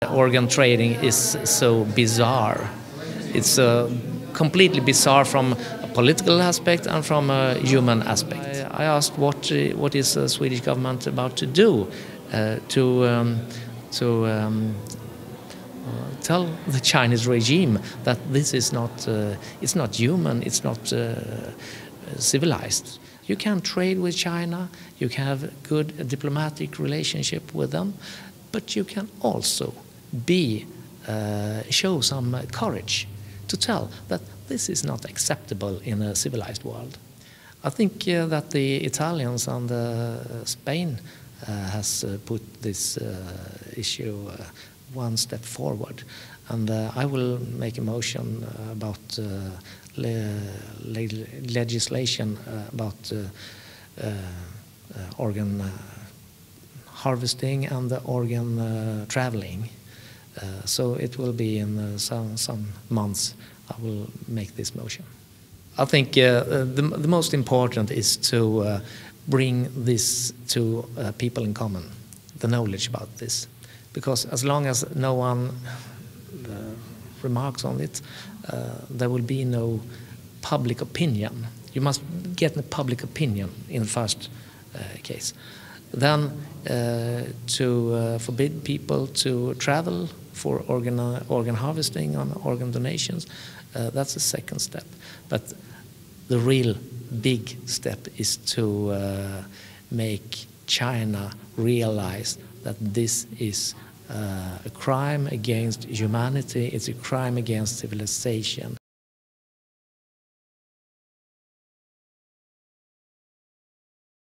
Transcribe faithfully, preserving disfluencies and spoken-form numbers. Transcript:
Organ trading is so bizarre. It's uh, completely bizarre from a political aspect and from a human aspect. I, I asked what uh, what is the Swedish government about to do uh, to um, to um, uh, tell the Chinese regime that this is not uh, it's not human, it's not uh, civilized. You can trade with China, you can have a good diplomatic relationship with them, but you can also be uh, show some courage to tell that this is not acceptable in a civilized world. I think uh, that the Italians and uh, Spain uh, has uh, put this uh, issue uh, one step forward, and uh, I will make a motion uh, about uh, le le legislation uh, about uh, uh, uh, organ uh, harvesting and the organ uh, traveling. Uh, so it will be in uh, some, some months I will make this motion. I think uh, the, the most important is to uh, bring this to uh, people in common, the knowledge about this. Because as long as no one uh, remarks on it, uh, there will be no public opinion. You must get the public opinion in the first uh, case. Then uh, to uh, forbid people to travel for organ, uh, organ harvesting and organ donations, uh, that's the second step. But the real big step is to uh, make China realize that this is uh, a crime against humanity, it's a crime against civilization.